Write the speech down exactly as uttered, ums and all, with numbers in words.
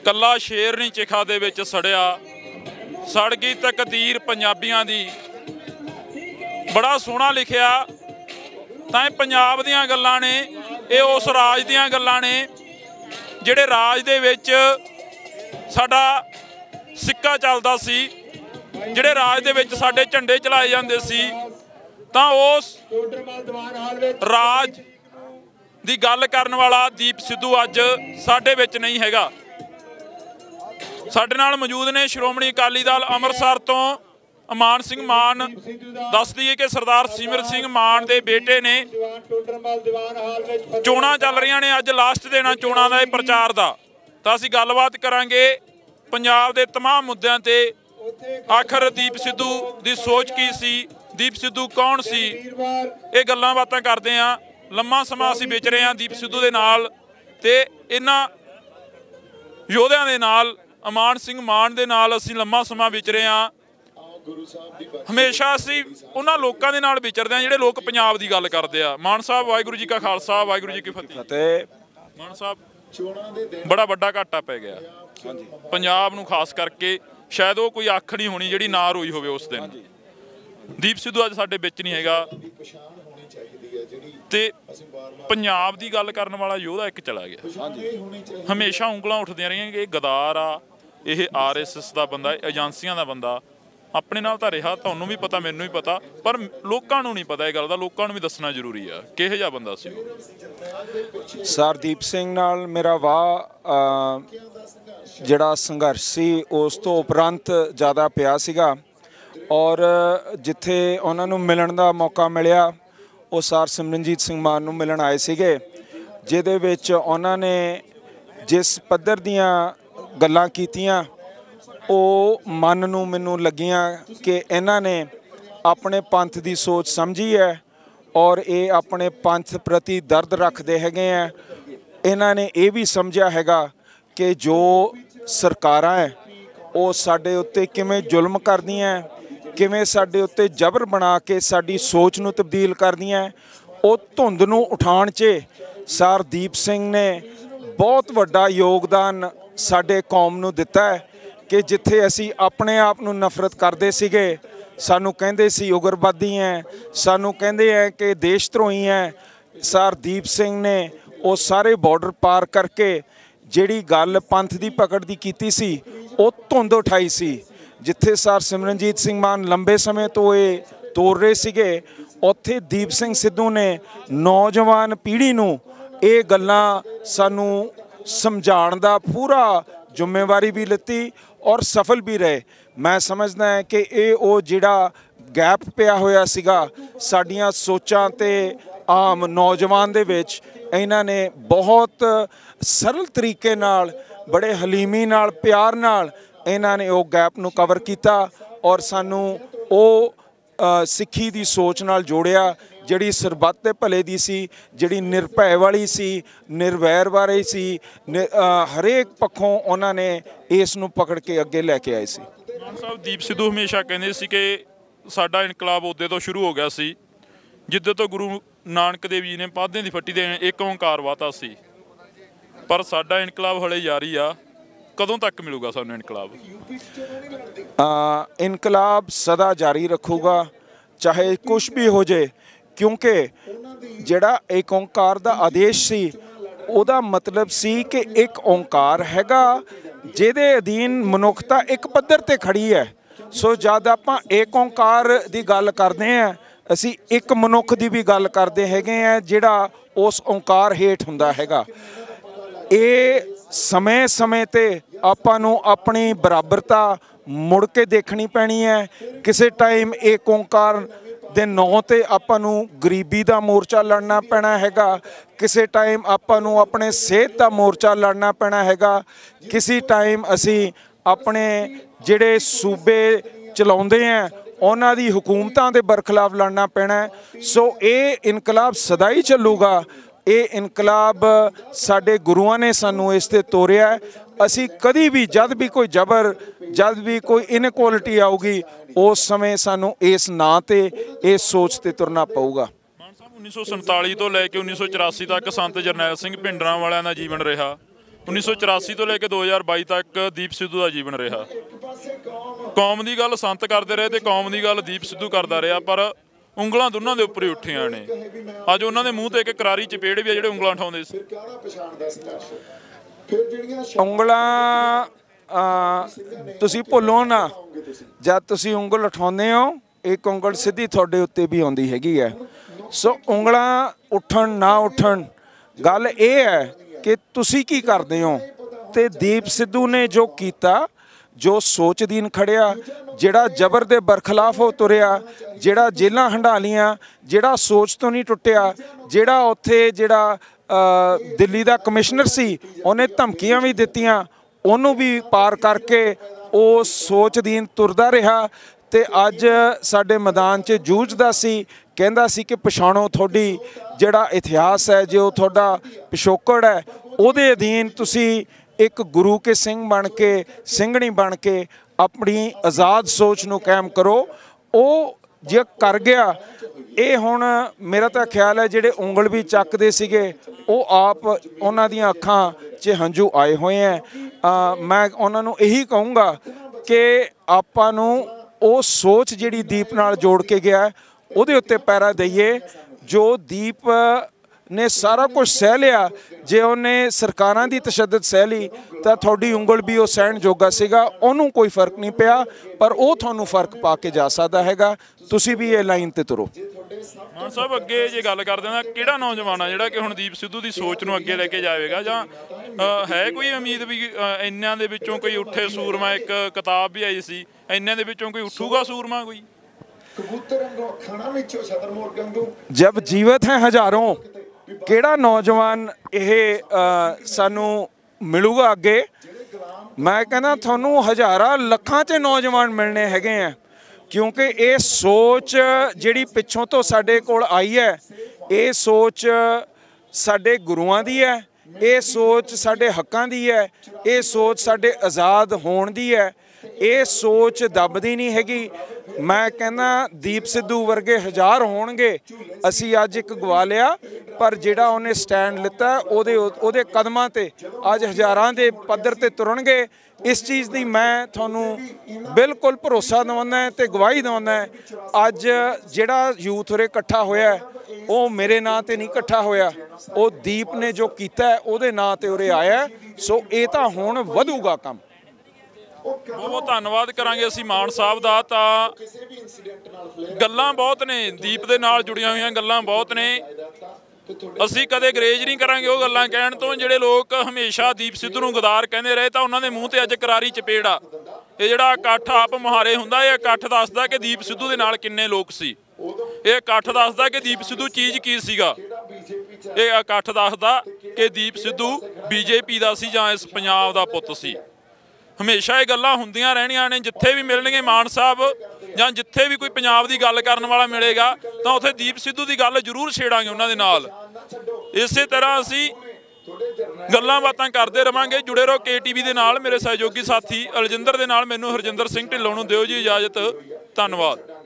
ਕੱਲਾ ਸ਼ੇਰ ਨਹੀਂ ਚਿਖਾ ਦੇ ਵਿੱਚ ਸੜਿਆ, ਸੜ ਗਈ ਤਕਦੀਰ ਪੰਜਾਬੀਆਂ ਦੀ। ਬੜਾ ਸੋਹਣਾ ਲਿਖਿਆ। ਤਾਂ ਇਹ ਪੰਜਾਬ ਦੀਆਂ ਗੱਲਾਂ ਨੇ, ਇਹ ਉਸ ਰਾਜ ਦੀਆਂ ਗੱਲਾਂ ਨੇ ਜਿਹੜੇ ਰਾਜ ਦੇ ਵਿੱਚ ਸਾਡਾ ਸਿੱਕਾ ਚੱਲਦਾ ਸੀ, ਜਿਹੜੇ ਰਾਜ ਦੇ ਵਿੱਚ ਸਾਡੇ ਝੰਡੇ ਚਲਾਏ ਜਾਂਦੇ ਸੀ। ਤਾਂ ਉਸ ਰਾਜ ਦੀ ਗੱਲ ਕਰਨ ਵਾਲਾ ਦੀਪ ਸਿੱਧੂ ਅੱਜ ਸਾਡੇ ਵਿੱਚ ਨਹੀਂ ਹੈਗਾ। ਸਾਡੇ ਨਾਲ ਮੌਜੂਦ ਨੇ ਸ਼੍ਰੋਮਣੀ ਅਕਾਲੀ ਦਲ ਅੰਮ੍ਰਿਤਸਰ ਤੋਂ ਅਮਾਨ ਸਿੰਘ ਮਾਨ। ਦੱਸ ਦਈਏ ਕਿ ਸਰਦਾਰ ਸਿਮਰ ਸਿੰਘ ਮਾਨ ਦੇ ਬੇਟੇ ਨੇ। ਚੋਣਾਂ ਚੱਲ ਰਹੀਆਂ ਨੇ, ਅੱਜ ਲਾਸਟ ਦਿਨ ਆ ਚੋਣਾਂ ਦਾ, ਇਹ ਪ੍ਰਚਾਰ ਦਾ। ਤਾਂ ਅਸੀਂ ਗੱਲਬਾਤ ਕਰਾਂਗੇ ਪੰਜਾਬ ਦੇ ਤਮਾਮ ਮੁੱਦਿਆਂ ਤੇ। ਆਖਰ ਦੀਪ ਸਿੱਧੂ ਦੀ ਸੋਚ ਕੀ ਸੀ, ਦੀਪ ਸਿੱਧੂ ਕੌਣ ਸੀ, ਇਹ ਗੱਲਾਂ ਬਾਤਾਂ ਕਰਦੇ ਹਾਂ। ਲੰਮਾ ਸਮਾਂ ਅਸੀਂ ਵਿਚ ਰਹੇ ਹਾਂ ਦੀਪ ਸਿੱਧੂ ਦੇ ਨਾਲ ਤੇ ਇਹਨਾਂ ਯੋਧਿਆਂ ਦੇ ਨਾਲ, ਅਮਾਨ ਸਿੰਘ ਮਾਨ ਦੇ ਨਾਲ ਅਸੀਂ ਲੰਮਾ ਸਮਾਂ ਵਿਚ ਰਹੇ ਹਾਂ। ਹਮੇਸ਼ਾ ਅਸੀਂ ਉਹਨਾਂ ਲੋਕਾਂ ਦੇ ਨਾਲ ਵਿਚਰਦੇ ਹਾਂ ਜਿਹੜੇ ਲੋਕ ਪੰਜਾਬ ਦੀ ਗੱਲ ਕਰਦੇ ਆ। ਮਾਨ ਸਾਹਿਬ, ਵਾਹਿਗੁਰੂ ਜੀ ਕਾ ਖਾਲਸਾ, ਵਾਹਿਗੁਰੂ ਜੀ ਕੀ ਫਤਿਹ। ਮਾਨ ਸਾਹਿਬ, ਬੜਾ ਵੱਡਾ ਘਾਟਾ ਪੈ ਗਿਆ ਪੰਜਾਬ ਨੂੰ, ਖਾਸ ਕਰਕੇ ਸ਼ਾਇਦ ਉਹ ਕੋਈ ਅੱਖ ਨਹੀਂ ਹੋਣੀ ਜਿਹੜੀ ਨਾ ਰੋਈ ਹੋਵੇ ਉਸ ਦਿਨ। ਦੀਪ ਸਿੱਧੂ ਅੱਜ ਸਾਡੇ ਵਿੱਚ ਨਹੀਂ ਹੈਗਾ ਤੇ ਪੰਜਾਬ ਦੀ ਗੱਲ ਕਰਨ ਵਾਲਾ ਯੋਧਾ ਇੱਕ ਚਲਾ ਗਿਆ। ਹਮੇਸ਼ਾ ਉਂਗਲਾਂ ਉੱਠਦੀਆਂ ਰਹੀਆਂ ਕਿ ਇਹ ਗਦਾਰ ਆ, ਇਹ ਆਰ ਐਸ ਐਸ ਦਾ ਬੰਦਾ, ਏਜੰਸੀਆਂ ਦਾ ਬੰਦਾ। ਆਪਣੇ ਨਾਲ ਤਾਂ ਰਿਹਾ, ਤੁਹਾਨੂੰ ਵੀ ਪਤਾ, ਮੈਨੂੰ ਵੀ ਪਤਾ, ਪਰ ਲੋਕਾਂ ਨੂੰ ਨਹੀਂ ਪਤਾ ਇਹ ਗੱਲ ਦਾ। ਲੋਕਾਂ ਨੂੰ ਵੀ ਦੱਸਣਾ ਜ਼ਰੂਰੀ ਆ ਕਿਹੋ ਜਿਹਾ ਬੰਦਾ ਸੀ ਉਹ। ਸਰ ਦੀਪ ਸਿੰਘ ਨਾਲ ਮੇਰਾ ਵਾਹ ਜਿਹੜਾ ਸੰਘਰਸ਼ ਸੀ ਉਸ ਤੋਂ ਉਪਰੰਤ ਜ਼ਿਆਦਾ ਪਿਆ ਸੀਗਾ। ਔਰ ਜਿੱਥੇ ਉਹਨਾਂ ਨੂੰ ਮਿਲਣ ਦਾ ਮੌਕਾ ਮਿਲਿਆ, ਉਹ ਸਰ ਸਿਮਰਨਜੀਤ ਸਿੰਘ ਮਾਨ ਨੂੰ ਮਿਲਣ ਆਏ ਸੀਗੇ, ਜਿਹਦੇ ਵਿੱਚ ਉਹਨਾਂ ਨੇ ਜਿਸ ਪੱਧਰ ਦੀਆਂ ਗੱਲਾਂ ਕੀਤੀਆਂ ਉਹ ਮਨ ਨੂੰ ਮੈਨੂੰ ਲੱਗੀਆਂ ਕਿ ਇਹਨਾਂ ਨੇ ਆਪਣੇ ਪੰਥ ਦੀ ਸੋਚ ਸਮਝੀ ਹੈ ਔਰ ਇਹ ਆਪਣੇ ਪੰਥ ਪ੍ਰਤੀ ਦਰਦ ਰੱਖਦੇ ਹੈਗੇ ਆ। ਇਹਨਾਂ ਨੇ ਇਹ ਵੀ ਸਮਝਿਆ ਹੈਗਾ ਕਿ ਜੋ ਸਰਕਾਰਾਂ ਹੈ ਉਹ ਸਾਡੇ ਉੱਤੇ ਕਿਵੇਂ ਜ਼ੁਲਮ ਕਰਦੀਆਂ, ਕਿਵੇਂ ਸਾਡੇ ਉੱਤੇ ਜ਼ਬਰ ਬਣਾ ਕੇ ਸਾਡੀ ਸੋਚ ਨੂੰ ਤਬਦੀਲ ਕਰਦੀਆਂ, ਉਹ ਧੁੰਦ ਨੂੰ ਉਠਾਉਣ 'ਚ ਸਰ ਦੀਪ ਸਿੰਘ ਨੇ ਬਹੁਤ ਵੱਡਾ ਯੋਗਦਾਨ ਸਾਡੇ ਕੌਮ ਨੂੰ ਦਿੱਤਾ ਹੈ। ਕਿ ਜਿੱਥੇ ਅਸੀਂ ਆਪਣੇ ਆਪ ਨੂੰ ਨਫ਼ਰਤ ਕਰਦੇ ਸੀਗੇ, ਸਾਨੂੰ ਕਹਿੰਦੇ ਸੀ ਉਗਰਵਾਦੀ ਹੈ, ਸਾਨੂੰ ਕਹਿੰਦੇ ਹੈ ਕਿ ਦੇਸ਼ ਧਰੋਹੀ ਹੈ, ਸਰ ਦੀਪ ਸਿੰਘ ਨੇ ਉਹ ਸਾਰੇ ਬਾਰਡਰ ਪਾਰ ਕਰਕੇ ਜਿਹੜੀ ਗੱਲ ਪੰਥ ਦੀ ਪਕੜ ਦੀ ਕੀਤੀ ਸੀ ਉਹ ਧੁੰਦ ਉਠਾਈ ਸੀ। ਜਿੱਥੇ ਸਰ ਸਿਮਰਨਜੀਤ ਸਿੰਘ ਮਾਨ ਲੰਬੇ ਸਮੇਂ ਤੋਂ ਇਹ ਤੋਰ ਰਹੇ ਸੀਗੇ, ਉੱਥੇ ਦੀਪ ਸਿੰਘ ਸਿੱਧੂ ਨੇ ਨੌਜਵਾਨ ਪੀੜ੍ਹੀ ਨੂੰ ਇਹ ਗੱਲਾਂ ਸਾਨੂੰ ਸਮਝਾਉਣ ਦਾ ਪੂਰਾ ਜ਼ਿੰਮੇਵਾਰੀ ਵੀ ਲਿੱਤੀ ਔਰ ਸਫਲ ਵੀ ਰਹੇ। ਮੈਂ ਸਮਝਦਾ ਹਾਂ ਕਿ ਇਹ ਉਹ ਜਿਹੜਾ ਗੈਪ ਪਿਆ ਹੋਇਆ ਸੀਗਾ ਸਾਡੀਆਂ ਸੋਚਾਂ ਤੇ ਆਮ ਨੌਜਵਾਨ ਦੇ ਵਿੱਚ, ਇਹਨਾਂ ਨੇ ਬਹੁਤ ਸਰਲ ਤਰੀਕੇ ਨਾਲ, ਬੜੇ ਹਲੀਮੀ ਨਾਲ, ਪਿਆਰ ਨਾਲ ਇਹਨਾਂ ਨੇ ਉਹ ਗੈਪ ਨੂੰ ਕਵਰ ਕੀਤਾ ਔਰ ਸਾਨੂੰ ਉਹ ਸਿੱਖੀ ਦੀ ਸੋਚ ਨਾਲ ਜੋੜਿਆ ਜਿਹੜੀ ਸਰਬੱਤ ਦੇ ਭਲੇ ਦੀ ਸੀ, ਜਿਹੜੀ ਨਿਰਭੈ ਵਾਲੀ ਸੀ, ਨਿਰਵੈਰ ਬਾਰੇ ਸੀ। ਹਰੇਕ ਪੱਖੋਂ ਉਹਨਾਂ ਨੇ ਇਸ ਨੂੰ ਪਕੜ ਕੇ ਅੱਗੇ ਲੈ ਕੇ ਆਏ ਸੀ। ਮਾਨ ਸਾਹਿਬ, ਦੀਪ ਸਿੱਧੂ ਹਮੇਸ਼ਾ ਕਹਿੰਦੇ ਸੀ ਕਿ ਸਾਡਾ ਇਨਕਲਾਬ ਉਦੋਂ ਤੋਂ ਸ਼ੁਰੂ ਹੋ ਗਿਆ ਸੀ ਜਿੱਦੋਂ ਤੋਂ ਗੁਰੂ ਨਾਨਕ ਦੇਵ ਜੀ ਨੇ ਪਾਧਿਆਂ ਦੀ ਫੱਟੀ ਦੇ ਇੱਕ ਓਂਕਾਰ ਵਾਤਾ ਸੀ, ਪਰ ਸਾਡਾ ਇਨਕਲਾਬ ਹਲੇ ਜਾਰੀ ਆ। ਕਦੋਂ ਤੱਕ ਮਿਲੂਗਾ ਸਾਨੂੰ ਇਨਕਲਾਬ? ਇਨਕਲਾਬ ਸਦਾ ਜਾਰੀ ਰੱਖੂਗਾ ਚਾਹੇ ਕੁਛ ਵੀ ਹੋ ਜਾਏ, ਕਿਉਂਕਿ ਜਿਹੜਾ ਇੱਕ ਓਂਕਾਰ ਦਾ ਆਦੇਸ਼ ਸੀ ਉਹਦਾ ਮਤਲਬ ਸੀ ਕਿ ਇੱਕ ਓਂਕਾਰ ਹੈਗਾ ਜਿਹਦੇ ਅਧੀਨ ਮਨੁੱਖਤਾ ਇੱਕ ਪੱਧਰ ਤੇ ਖੜੀ ਹੈ। ਸੋ ਜਦ ਆਪਾਂ ਇੱਕ ਓਂਕਾਰ ਦੀ ਗੱਲ ਕਰਦੇ ਹਾਂ, ਅਸੀਂ ਇੱਕ ਮਨੁੱਖ ਦੀ ਵੀ ਗੱਲ ਕਰਦੇ ਹੈਗੇ ਆ ਜਿਹੜਾ ਉਸ ਓਂਕਾਰ ਹੇਠ ਹੁੰਦਾ ਹੈਗਾ। ਇਹ ਸਮੇਂ ਸਮੇਂ ਤੇ ਆਪਾਂ ਨੂੰ ਆਪਣੀ ਬਰਾਬਰਤਾ ਮੁੜ ਕੇ ਦੇਖਣੀ ਪੈਣੀ ਹੈ। ਕਿਸੇ ਟਾਈਮ ਇੱਕ ਓਂਕਾਰ ਦੇ ਨਾਂ 'ਤੇ ਆਪਾਂ ਨੂੰ ਗਰੀਬੀ ਦਾ ਮੋਰਚਾ ਲੜਨਾ ਪੈਣਾ ਹੈਗਾ, ਕਿਸੇ ਟਾਈਮ ਆਪਾਂ ਨੂੰ ਆਪਣੇ ਸਿਹਤ ਦਾ ਮੋਰਚਾ ਲੜਨਾ ਪੈਣਾ ਹੈਗਾ, ਕਿਸੇ ਟਾਈਮ ਅਸੀਂ ਆਪਣੇ ਜਿਹੜੇ ਸੂਬੇ ਚਲਾਉਂਦੇ ਆ ਉਹਨਾਂ ਦੀ ਹਕੂਮਤਾਂ ਦੇ ਬਰਖਲਾਫ ਲੜਨਾ ਪੈਣਾ। ਸੋ ਇਹ ਇਨਕਲਾਬ ਸਦਾ ਹੀ ਚੱਲੂਗਾ। ਇਹ ਇਨਕਲਾਬ ਸਾਡੇ ਗੁਰੂਆਂ ਨੇ ਸਾਨੂੰ ਇਸ 'ਤੇ ਤੋਰਿਆ। ਅਸੀਂ ਕਦੀ ਵੀ ਜਦ ਵੀ ਕੋਈ ਜ਼ਬਰ, ਜਦ ਵੀ ਕੋਈ ਇਨਇਕੁਆਲਿਟੀ ਆਊਗੀ, ਉਸ ਸਮੇਂ ਸਾਨੂੰ ਇਸ ਨਾਂ 'ਤੇ, ਇਸ ਸੋਚ 'ਤੇ ਤੁਰਨਾ ਪਊਗਾ। ਮਾਨ ਸਾਹਿਬ, ਉੱਨੀ ਸੌ ਸੰਤਾਲੀ ਤੋਂ ਲੈ ਕੇ ਉੱਨੀ ਸੌ ਚੁਰਾਸੀ ਤੱਕ ਸੰਤ ਜਰਨੈਲ ਸਿੰਘ ਭਿੰਡਰਾਂ ਵਾਲਿਆਂ ਦਾ ਜੀਵਨ ਰਿਹਾ। ਉੱਨੀ ਸੌ ਚੁਰਾਸੀ ਤੋਂ ਲੈ ਕੇ ਦੋ ਹਜ਼ਾਰ ਬਾਈ ਤੱਕ ਦੀਪ ਸਿੱਧੂ ਦਾ ਜੀਵਨ ਰਿਹਾ। ਕੌਮ ਦੀ ਗੱਲ ਸੰਤ ਕਰਦੇ ਰਹੇ ਤੇ ਕੌਮ ਦੀ ਗੱਲ ਦੀਪ ਸਿੱਧੂ ਕਰਦਾ ਰਿਹਾ, ਪਰ ਉਂਗਲਾਂ ਦੋਨਾਂ ਦੇ ਉੱਪਰ ਹੀ ਉੱਠੀਆਂ ਨੇ। ਅੱਜ ਉਹਨਾਂ ਦੇ ਮੂੰਹ ਤੇ ਇੱਕ ਕਰਾਰੀ ਚਪੇੜ ਵੀ ਆ ਜਿਹੜੇ ਉਂਗਲਾਂ ਉਠਾਉਂਦੇ ਸੀ। ਉਂਗਲਾਂ ਤੁਸੀਂ ਭੁੱਲੋ ਨਾ, ਜਦ ਤੁਸੀਂ ਉਂਗਲ ਉਠਾਉਂਦੇ ਹੋ ਇੱਕ ਉਂਗਲ ਸਿੱਧੀ ਤੁਹਾਡੇ ਉੱਤੇ ਵੀ ਆਉਂਦੀ ਹੈਗੀ ਹੈ। ਸੋ ਉਂਗਲਾਂ ਉੱਠਣ ਨਾ ਉੱਠਣ, ਗੱਲ ਇਹ ਹੈ ਕਿ ਤੁਸੀਂ ਕੀ ਕਰਦੇ ਹੋ। ਤੇ ਦੀਪ ਸਿੱਧੂ ਨੇ ਜੋ ਕੀਤਾ, ਜੋ ਸੋਚ ਦੀਨ ਖੜਿਆ, ਜਿਹੜਾ ਜ਼ਬਰ ਦੇ ਬਰਖਲਾਫ ਹੋ ਤੁਰਿਆ, ਜਿਹੜਾ ਜੇਲਾਂ ਹੰਢਾ ਲੀਆਂ, ਜਿਹੜਾ ਸੋਚ ਤੋਂ ਨਹੀਂ ਟੁੱਟਿਆ, ਜਿਹੜਾ ਉੱਥੇ ਜਿਹੜਾ ਦਿੱਲੀ ਦਾ ਕਮਿਸ਼ਨਰ ਸੀ ਉਹਨੇ ਧਮਕੀਆਂ ਵੀ ਦਿੱਤੀਆਂ, ਉਹਨੂੰ ਵੀ ਪਾਰ ਕਰਕੇ ਉਹ ਸੋਚ ਦੀਨ ਤੁਰਦਾ ਰਿਹਾ ਤੇ ਅੱਜ ਸਾਡੇ ਮੈਦਾਨ 'ਚ ਜੂਝਦਾ ਸੀ। ਕਹਿੰਦਾ ਸੀ ਕਿ ਪਛਾਣੋ ਤੁਹਾਡੀ ਜਿਹੜਾ ਇਤਿਹਾਸ ਹੈ, ਜੋ ਤੁਹਾਡਾ ਪਿਛੋਕੜ ਹੈ, ਉਹਦੇ ਅਧੀਨ ਤੁਸੀਂ ਇੱਕ ਗੁਰੂ ਕੇ ਸਿੰਘ ਬਣ ਕੇ, ਸਿੰਘਣੀ ਬਣ ਕੇ ਆਪਣੀ ਆਜ਼ਾਦ ਸੋਚ ਨੂੰ ਕਾਇਮ ਕਰੋ। ਉਹ ਜੇ ਕਰ ਗਿਆ, ਇਹ ਹੁਣ ਮੇਰਾ ਤਾਂ ਖਿਆਲ ਹੈ ਜਿਹੜੇ ਉਂਗਲ ਵੀ ਚੱਕਦੇ ਸੀਗੇ ਉਹ ਆਪ ਉਹਨਾਂ ਦੀਆਂ ਅੱਖਾਂ 'ਚ ਹੰਝੂ ਆਏ ਹੋਏ ਹੈ। ਮੈਂ ਉਹਨਾਂ ਨੂੰ ਇਹੀ ਕਹੂੰਗਾ ਕਿ ਆਪਾਂ ਨੂੰ ਉਹ ਸੋਚ ਜਿਹੜੀ ਦੀਪ ਨਾਲ ਜੋੜ ਕੇ ਗਿਆ ਉਹਦੇ ਉੱਤੇ ਪੈਰਾ ਦਈਏ। ਜੋ ਦੀਪ ਨੇ ਸਾਰਾ ਕੁਝ ਸਹਿ ਲਿਆ, ਜੇ ਉਹਨੇ ਸਰਕਾਰਾਂ ਦੀ ਤਸ਼ੱਦਦ ਸਹਿ ਲਈ ਤਾਂ ਤੁਹਾਡੀ ਉਂਗਲ ਵੀ ਉਹ ਸਹਿਣ ਜੋਗਾ ਸੀਗਾ, ਉਹਨੂੰ ਕੋਈ ਫਰਕ ਨਹੀਂ ਪਿਆ, ਪਰ ਉਹ ਤੁਹਾਨੂੰ ਫਰਕ ਪਾ ਕੇ ਜਾ ਸਕਦਾ ਹੈਗਾ। ਤੁਸੀਂ ਵੀ ਇਹ ਲਾਈਨ ਤੇ ਤੁਰੋ। ਮਾਨ ਸਾਹਿਬ, ਅੱਗੇ ਜੇ ਗੱਲ ਕਰਦੇ ਹਾਂ ਕਿਹੜਾ ਨੌਜਵਾਨ ਆ ਜਿਹੜਾ ਕਿ ਹੁਣ ਦੀਪ ਸਿੱਧੂ ਦੀ ਸੋਚ ਨੂੰ ਅੱਗੇ ਲੈ ਕੇ ਜਾਵੇਗਾ, ਜਾਂ ਹੈ ਕੋਈ ਉਮੀਦ ਵੀ ਇੰਨਿਆਂ ਦੇ ਵਿੱਚੋਂ ਕੋਈ ਉੱਠੇ ਸੂਰਮਾ? ਇੱਕ ਕਿਤਾਬ ਵੀ ਆਈ ਸੀ, ਇੰਨਿਆਂ ਦੇ ਵਿੱਚੋਂ ਕੋਈ ਉੱਠੂਗਾ ਸੂਰਮਾ ਕੋਈ? ਜਬ ਜੀਵਤ ਹੈ ਹਜ਼ਾरों, ਕਿਹੜਾ ਨੌਜਵਾਨ ਇਹ ਸਾਨੂੰ ਮਿਲੂਗਾ ਅੱਗੇ? ਮੈਂ ਕਹਿੰਦਾ ਤੁਹਾਨੂੰ ਹਜ਼ਾਰਾਂ ਲੱਖਾਂ 'ਚ ਨੌਜਵਾਨ ਮਿਲਣੇ ਹੈਗੇ ਆ, ਕਿਉਂਕਿ ਇਹ ਸੋਚ ਜਿਹੜੀ ਪਿੱਛੋਂ ਤੋਂ ਸਾਡੇ ਕੋਲ ਆਈ ਹੈ, ਇਹ ਸੋਚ ਸਾਡੇ ਗੁਰੂਆਂ ਦੀ ਹੈ, ਇਹ ਸੋਚ ਸਾਡੇ ਹੱਕਾਂ ਦੀ ਹੈ, ਇਹ ਸੋਚ ਸਾਡੇ ਆਜ਼ਾਦ ਹੋਣ ਦੀ ਹੈ। ਇਹ ਸੋਚ ਦੱਬਦੀ ਨਹੀਂ ਹੈਗੀ। ਮੈਂ ਕਹਿੰਦਾ ਦੀਪ ਸਿੱਧੂ ਵਰਗੇ ਹਜ਼ਾਰ ਹੋਣਗੇ, ਅਸੀਂ ਅੱਜ ਇੱਕ ਗਵਾ ਲਿਆ, ਪਰ ਜਿਹੜਾ ਉਹਨੇ ਸਟੈਂਡ ਲਿੱਤਾ ਉਹਦੇ ਉਹਦੇ ਕਦਮਾਂ ਤੇ ਅੱਜ ਹਜ਼ਾਰਾਂ ਦੇ ਪੱਧਰ ਤੇ ਤੁਰਨਗੇ। ਇਸ ਚੀਜ਼ ਦੀ ਮੈਂ ਤੁਹਾਨੂੰ ਬਿਲਕੁਲ ਭਰੋਸਾ ਦਿਵਾਉਂਦਾ ਤੇ ਗਵਾਹੀ ਦਿਵਾਉਂਦਾ। ਅੱਜ ਜਿਹੜਾ ਯੂਥ ਉਰੇ ਇਕੱਠਾ ਹੋਇਆ ਉਹ ਮੇਰੇ ਨਾਂ ਤੇ ਨਹੀਂ ਇਕੱਠਾ ਹੋਇਆ, ਉਹ ਦੀਪ ਨੇ ਜੋ ਕੀਤਾ ਉਹਦੇ ਨਾਂ ਤੇ ਉਰੇ ਆਇਆ। ਸੋ ਇਹ ਤਾਂ ਹੁਣ ਵਧੂਗਾ ਕੰਮ। ਬਹੁਤ ਬਹੁਤ ਧੰਨਵਾਦ ਕਰਾਂਗੇ ਅਸੀਂ ਮਾਨ ਸਾਹਿਬ ਦਾ। ਤਾਂ ਗੱਲਾਂ ਬਹੁਤ ਨੇ ਦੀਪ ਦੇ ਨਾਲ ਜੁੜੀਆਂ ਹੋਈਆਂ, ਗੱਲਾਂ ਬਹੁਤ ਨੇ। ਅਸੀਂ ਕਦੇ ਗਰੇਜ ਨਹੀਂ ਕਰਾਂਗੇ ਉਹ ਗੱਲਾਂ ਕਹਿਣ ਤੋਂ। ਜਿਹੜੇ ਲੋਕ ਹਮੇਸ਼ਾ ਦੀਪ ਸਿੱਧੂ ਨੂੰ ਗਦਾਰ ਕਹਿੰਦੇ ਰਹੇ ਤਾਂ ਉਹਨਾਂ ਦੇ ਮੂੰਹ ਤੇ ਅੱਜ ਕਰਾਰੀ ਚਪੇੜ ਆ। ਇਹ ਜਿਹੜਾ ਇਕੱਠ ਆਪ ਮੁਹਾਰੇ ਹੁੰਦਾ, ਇਹ ਇਕੱਠ ਦੱਸਦਾ ਕਿ ਦੀਪ ਸਿੱਧੂ ਦੇ ਨਾਲ ਕਿੰਨੇ ਲੋਕ ਸੀ। ਇਹ ਇਕੱਠ ਦੱਸਦਾ ਕਿ ਦੀਪ ਸਿੱਧੂ ਚੀਜ਼ ਕੀ ਸੀਗਾ। ਇਹ ਇਕੱਠ ਦੱਸਦਾ ਕਿ ਦੀਪ ਸਿੱਧੂ ਬੀਜੇਪੀ ਦਾ ਸੀ ਜਾਂ ਇਸ ਪੰਜਾਬ ਦਾ ਪੁੱਤ ਸੀ। ਹਮੇਸ਼ਾ ਇਹ ਗੱਲਾਂ ਹੁੰਦੀਆਂ ਰਹਿਣੀਆਂ ਨੇ। ਜਿੱਥੇ ਵੀ ਮਿਲਣਗੇ ਮਾਨ ਸਾਹਿਬ ਜਾਂ ਜਿੱਥੇ ਵੀ ਕੋਈ ਪੰਜਾਬ ਦੀ ਗੱਲ ਕਰਨ ਵਾਲਾ ਮਿਲੇਗਾ ਤਾਂ ਉੱਥੇ ਦੀਪ ਸਿੱਧੂ ਦੀ ਗੱਲ ਜ਼ਰੂਰ ਛੇੜਾਂਗੇ ਉਹਨਾਂ ਦੇ ਨਾਲ। ਇਸੇ ਤਰ੍ਹਾਂ ਅਸੀਂ ਗੱਲਾਂ ਬਾਤਾਂ ਕਰਦੇ ਰਵਾਂਗੇ। ਜੁੜੇ ਰਹੋ ਕੇ ਟੀ ਵੀ ਦੇ ਨਾਲ। ਮੇਰੇ ਸਹਿਯੋਗੀ ਸਾਥੀ ਅਲਜਿੰਦਰ ਦੇ ਨਾਲ ਮੈਨੂੰ ਹਰਜਿੰਦਰ ਸਿੰਘ ਢਿੱਲੋਂ ਨੂੰ ਦਿਓ ਜੀ ਇਜਾਜ਼ਤ। ਧੰਨਵਾਦ।